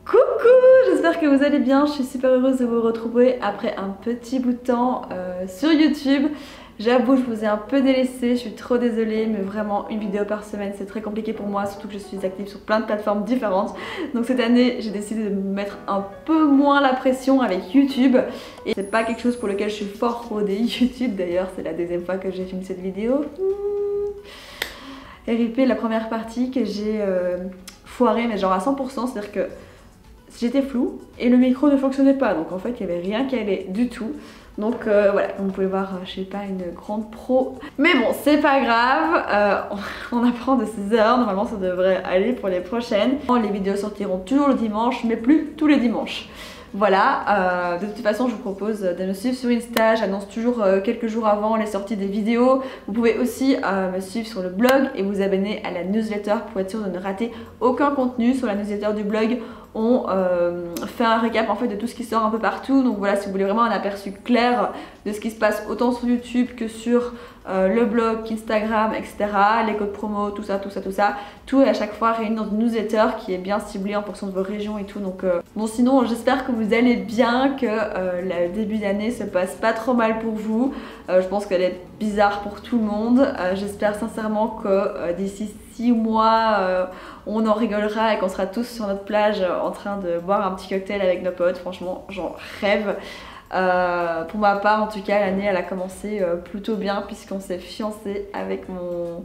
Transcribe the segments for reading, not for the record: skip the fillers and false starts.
Coucou, j'espère que vous allez bien, je suis super heureuse de vous retrouver après un petit bout de temps sur YouTube. J'avoue, je vous ai un peu délaissé, je suis trop désolée, mais vraiment une vidéo par semaine c'est très compliqué pour moi, surtout que je suis active sur plein de plateformes différentes. Donc cette année j'ai décidé de me mettre un peu moins la pression avec YouTube. Et c'est pas quelque chose pour lequel je suis fort rodée YouTube, d'ailleurs c'est la deuxième fois que j'ai filmé cette vidéo. RIP, la première partie que j'ai foirée mais genre à 100%, c'est-à-dire que j'étais floue et le micro ne fonctionnait pas, donc en fait il n'y avait rien qui allait du tout. Donc voilà, comme vous pouvez voir, je suis pas une grande pro. Mais bon, c'est pas grave, on apprend de ses erreurs, normalement ça devrait aller pour les prochaines. Les vidéos sortiront toujours le dimanche, mais plus tous les dimanches. Voilà, de toute façon je vous propose de me suivre sur Insta, j'annonce toujours quelques jours avant les sorties des vidéos. Vous pouvez aussi me suivre sur le blog et vous abonner à la newsletter pour être sûr de ne rater aucun contenu. Sur la newsletter du blog, on fait un récap en fait de tout ce qui sort un peu partout. Donc voilà, si vous voulez vraiment un aperçu clair de ce qui se passe autant sur YouTube que sur le blog, Instagram, etc. Les codes promo, tout ça, tout est à chaque fois réuni dans une newsletter qui est bien ciblée en fonction de vos régions et tout. Donc bon, sinon j'espère que vous allez bien, que le début d'année se passe pas trop mal pour vous. Je pense qu'elle est bizarre pour tout le monde. J'espère sincèrement que d'ici 6 mois on en rigolera et qu'on sera tous sur notre plage en train de boire un petit cocktail avec nos potes. Franchement j'en rêve. Pour ma part en tout cas, l'année elle a commencé plutôt bien puisqu'on s'est fiancé avec mon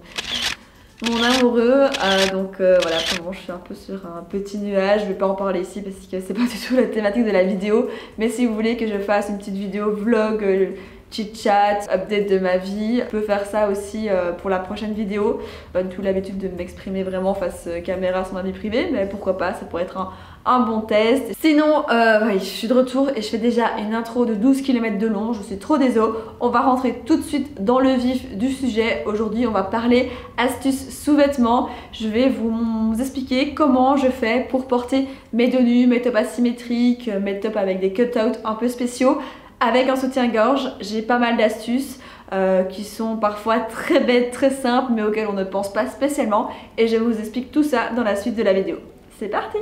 amoureux. Donc voilà, pour le moment je suis un peu sur un petit nuage. Je vais pas en parler ici parce que c'est pas du tout la thématique de la vidéo, mais si vous voulez que je fasse une petite vidéo vlog, chit-chat, update de ma vie, je peux faire ça aussi pour la prochaine vidéo. Pas du tout l'habitude de m'exprimer vraiment face caméra sur ma vie privée, mais pourquoi pas, ça pourrait être un bon test. Sinon, oui, je suis de retour et je fais déjà une intro de 12 km de long, je suis trop désolée. On va rentrer tout de suite dans le vif du sujet. Aujourd'hui, on va parler astuces sous-vêtements. Je vais vous expliquer comment je fais pour porter mes tenues, mes tops asymétriques, mes tops avec des cut-outs un peu spéciaux. Avec un soutien-gorge, j'ai pas mal d'astuces qui sont parfois très bêtes, très simples, mais auxquelles on ne pense pas spécialement. Et je vous explique tout ça dans la suite de la vidéo. C'est parti!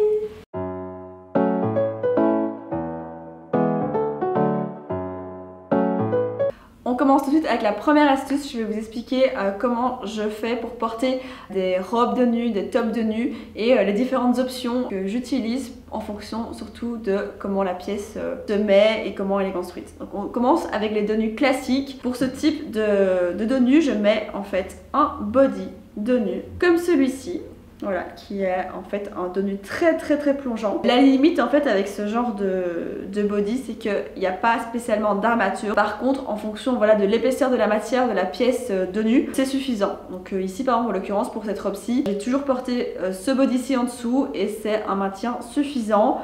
On commence tout de suite avec la première astuce. Je vais vous expliquer comment je fais pour porter des robes de nuit, des tops de nuit et les différentes options que j'utilise en fonction surtout de comment la pièce se met et comment elle est construite. Donc on commence avec les tenues classiques. Pour ce type de tenue, je mets en fait un body de nu comme celui-ci. Voilà, qui est en fait un tenue très plongeant. La limite en fait avec ce genre de body, c'est qu'il n'y a pas spécialement d'armature. Par contre, en fonction voilà, de l'épaisseur de la matière de la pièce de nu, c'est suffisant. Donc ici par exemple en l'occurrence pour cette robe-ci, j'ai toujours porté ce body-ci en dessous et c'est un maintien suffisant.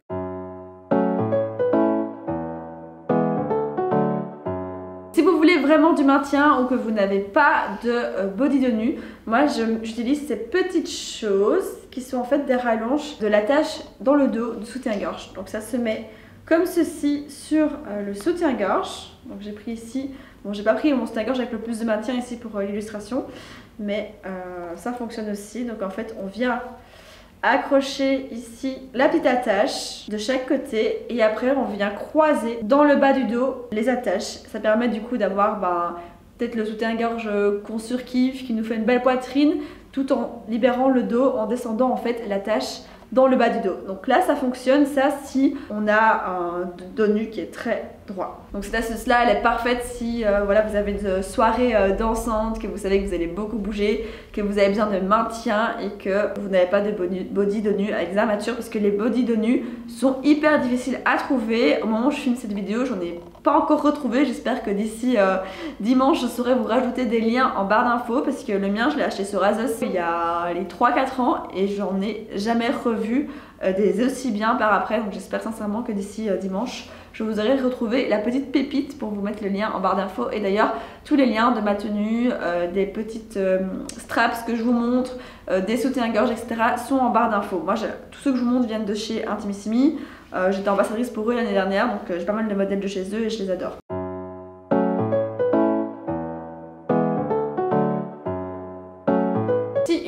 Si vous voulez vraiment du maintien ou que vous n'avez pas de body de nu, moi j'utilise ces petites choses qui sont en fait des rallonges de l'attache dans le dos du soutien-gorge. Donc ça se met comme ceci sur le soutien-gorge. Donc j'ai pris ici, bon j'ai pas pris mon soutien-gorge avec le plus de maintien ici pour l'illustration, mais ça fonctionne aussi. Donc en fait on vient accrocher ici la petite attache de chaque côté et après on vient croiser dans le bas du dos les attaches. Ça permet du coup d'avoir peut-être le soutien-gorge qu'on surkiffe, qui nous fait une belle poitrine tout en libérant le dos, en descendant en fait l'attache dans le bas du dos. Donc là ça fonctionne, ça si on a un dos nu qui est très droit. Donc cette astuce là elle est parfaite si voilà, vous avez une soirée dansante, que vous savez que vous allez beaucoup bouger, que vous avez besoin de maintien et que vous n'avez pas de body de nu avec des armatures, parce que les body de nu sont hyper difficiles à trouver. Au moment où je filme cette vidéo, j'en ai pas encore retrouvé. J'espère que d'ici dimanche je saurai vous rajouter des liens en barre d'infos, parce que le mien je l'ai acheté sur ASOS il y a les 3-4 ans et j'en ai jamais revu des aussi bien par après. Donc j'espère sincèrement que d'ici dimanche je vous aurai retrouvé la petite pépite pour vous mettre le lien en barre d'infos. Et d'ailleurs tous les liens de ma tenue, des petites straps que je vous montre, des soutiens-gorge etc. sont en barre d'infos. Moi tous ceux que je vous montre viennent de chez Intimissimi. J'étais ambassadrice pour eux l'année dernière, donc j'ai pas mal de modèles de chez eux et je les adore.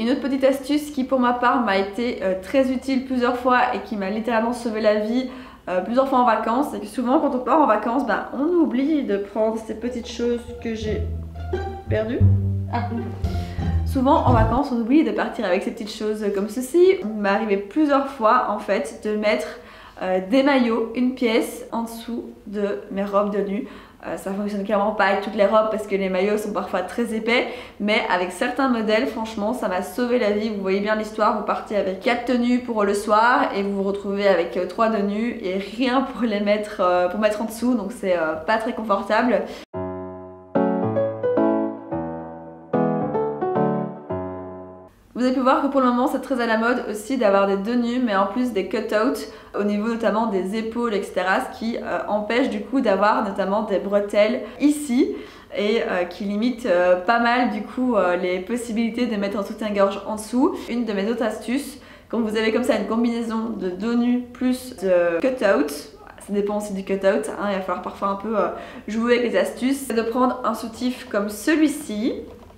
Une autre petite astuce qui pour ma part m'a été très utile plusieurs fois et qui m'a littéralement sauvé la vie plusieurs fois en vacances, c'est que souvent quand on part en vacances, on oublie de prendre ces petites choses que j'ai perdues. Souvent en vacances on oublie de partir avec ces petites choses comme ceci. Il m'est arrivé plusieurs fois en fait de mettre des maillots, une pièce en dessous de mes robes de nuit. Ça fonctionne clairement pas avec toutes les robes parce que les maillots sont parfois très épais, mais avec certains modèles franchement ça m'a sauvé la vie. Vous voyez bien l'histoire, vous partez avec 4 tenues pour le soir et vous vous retrouvez avec 3 tenues et rien pour les mettre, pour mettre en dessous, donc c'est pas très confortable. Vous avez pu voir que pour le moment c'est très à la mode aussi d'avoir des tenues mais en plus des cut-out au niveau notamment des épaules etc, ce qui empêche du coup d'avoir notamment des bretelles ici et qui limite pas mal du coup les possibilités de mettre un soutien-gorge en dessous. Une de mes autres astuces, quand vous avez comme ça une combinaison de dos nu plus de cut-out, ça dépend aussi du cut-out, il va falloir parfois un peu jouer avec les astuces, c'est de prendre un soutif comme celui-ci.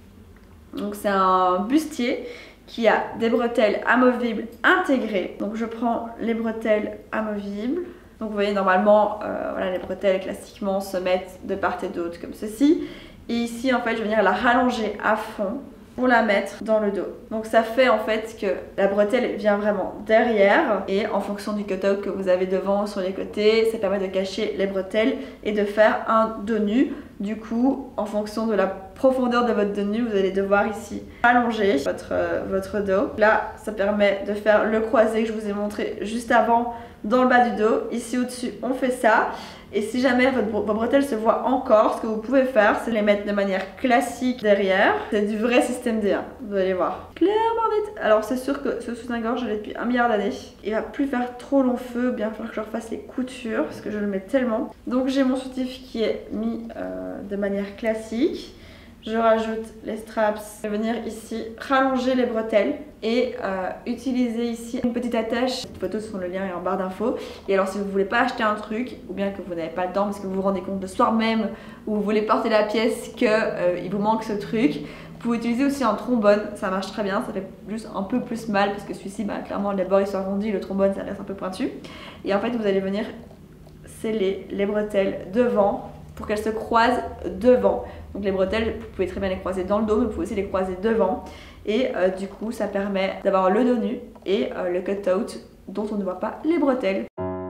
Donc c'est un bustier qui a des bretelles amovibles intégrées. Donc je prends les bretelles amovibles. Donc vous voyez normalement voilà, les bretelles classiquement se mettent de part et d'autre comme ceci. Et ici en fait je vais venir la rallonger à fond pour la mettre dans le dos. Donc ça fait en fait que la bretelle vient vraiment derrière et en fonction du cut-out que vous avez devant ou sur les côtés, ça permet de cacher les bretelles et de faire un dos nu. Du coup, en fonction de la profondeur de votre dos nu, vous allez devoir ici allonger votre dos. Là, ça permet de faire le croisé que je vous ai montré juste avant dans le bas du dos. Ici au-dessus, on fait ça. Et si jamais vos bretelles se voient encore, ce que vous pouvez faire, c'est les mettre de manière classique derrière. C'est du vrai système D1, vous allez voir. Clairement net. Alors c'est sûr que ce soutien-gorge, je l'ai depuis 1 milliard d'années. Il va plus faire trop long feu, bien falloir que je refasse les coutures, parce que je le mets tellement. Donc j'ai mon soutif qui est mis de manière classique. Je rajoute les straps, je vais venir ici rallonger les bretelles et utiliser ici une petite attache. Les photos sont le lien est en barre d'infos. Et alors si vous ne voulez pas acheter un truc ou bien que vous n'avez pas le temps parce que vous vous rendez compte le soir même ou vous voulez porter la pièce qu'il vous manque ce truc, vous pouvez utiliser aussi un trombone, ça marche très bien, ça fait juste un peu plus mal parce que celui-ci, clairement les bords ils sont arrondis, le trombone ça reste un peu pointu. Et en fait vous allez venir sceller les bretelles devant pour qu'elles se croisent devant. Donc les bretelles, vous pouvez très bien les croiser dans le dos, mais vous pouvez aussi les croiser devant. Et du coup, ça permet d'avoir le dos nu et le cut-out dont on ne voit pas les bretelles.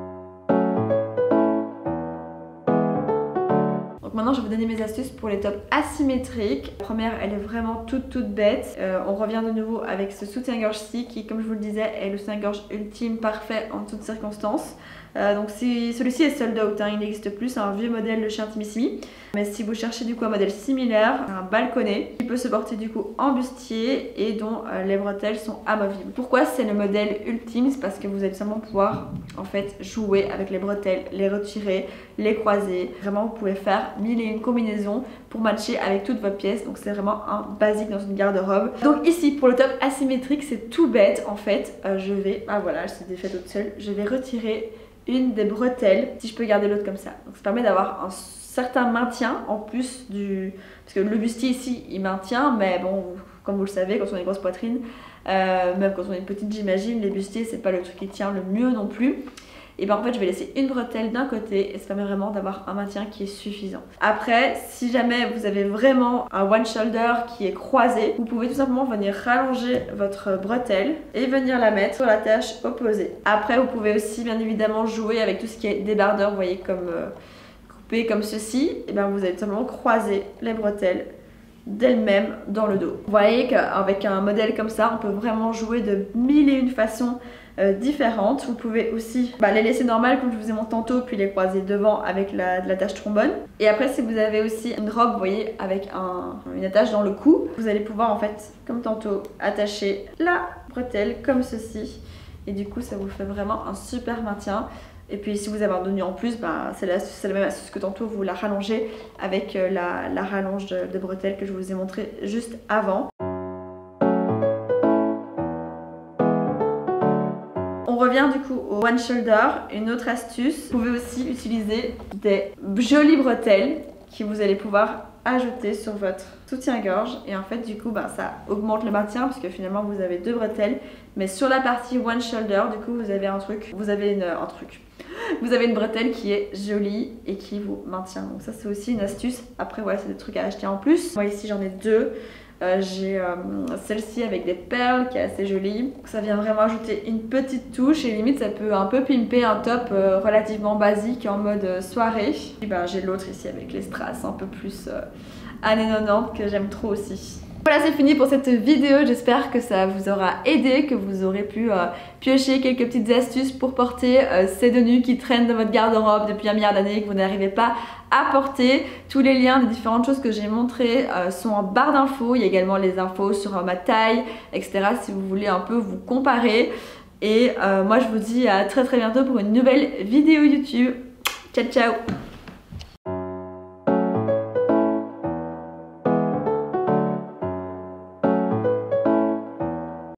Donc maintenant, je vais vous donner mes astuces pour les tops asymétriques. La première, elle est vraiment toute bête. On revient de nouveau avec ce soutien-gorge-ci qui, comme je vous le disais, est le soutien-gorge ultime parfait en toutes circonstances. Donc celui-ci est sold out, il n'existe plus, c'est un vieux modèle de chez Intimissimi. Mais si vous cherchez du coup un modèle similaire, un balconnet qui peut se porter du coup en bustier et dont les bretelles sont amovibles. Pourquoi c'est le modèle ultime? C'est parce que vous allez seulement pouvoir en fait jouer avec les bretelles, les retirer, les croiser. Vraiment vous pouvez faire 1001 combinaisons pour matcher avec toute votre pièce. Donc c'est vraiment un basique dans une garde-robe. Donc ici pour le top asymétrique c'est tout bête en fait. Je vais, voilà elle se défait toute seule, je vais retirer une des bretelles, si je peux garder l'autre comme ça. Donc ça permet d'avoir un certain maintien en plus du... Parce que le bustier ici, il maintient, mais bon, comme vous le savez, quand on a une grosse poitrine, même quand on est petite j'imagine, les bustiers c'est pas le truc qui tient le mieux non plus. Et bien en fait je vais laisser une bretelle d'un côté et ça permet vraiment d'avoir un maintien qui est suffisant. Après, si jamais vous avez vraiment un one shoulder qui est croisé, vous pouvez tout simplement venir rallonger votre bretelle et venir la mettre sur la tâche opposée. Après vous pouvez aussi bien évidemment jouer avec tout ce qui est débardeur, vous voyez comme coupé comme ceci. Et bien vous allez tout simplement croiser les bretelles d'elles-mêmes dans le dos. Vous voyez qu'avec un modèle comme ça, on peut vraiment jouer de 1001 façons différentes. Vous pouvez aussi les laisser normales comme je vous ai montré tantôt, puis les croiser devant avec l'attache trombone. Et après si vous avez aussi une robe, vous voyez, avec une attache dans le cou, vous allez pouvoir en fait, comme tantôt, attacher la bretelle comme ceci. Et du coup ça vous fait vraiment un super maintien. Et puis si vous avez un dos nu en plus, c'est la même astuce que tantôt, vous la rallongez avec la rallonge de bretelles que je vous ai montré juste avant. On revient du coup au one shoulder. Une autre astuce, vous pouvez aussi utiliser des jolies bretelles qui vous allez pouvoir ajouter sur votre soutien-gorge et en fait du coup ça augmente le maintien parce que finalement vous avez 2 bretelles, mais sur la partie one shoulder du coup vous avez une bretelle qui est jolie et qui vous maintient. Donc ça c'est aussi une astuce. Après voilà, c'est des trucs à acheter en plus. Moi ici j'en ai 2. J'ai celle-ci avec des perles qui est assez jolie. Ça vient vraiment ajouter une petite touche et limite ça peut un peu pimper un top relativement basique en mode soirée. Et j'ai l'autre ici avec les strass un peu plus années 90 que j'aime trop aussi. Voilà, c'est fini pour cette vidéo, j'espère que ça vous aura aidé, que vous aurez pu piocher quelques petites astuces pour porter ces tenues qui traînent dans votre garde-robe depuis un milliard d'années et que vous n'arrivez pas à porter. Tous les liens des différentes choses que j'ai montrées sont en barre d'infos, il y a également les infos sur ma taille, etc. si vous voulez un peu vous comparer. Et moi je vous dis à très bientôt pour une nouvelle vidéo YouTube. Ciao ciao.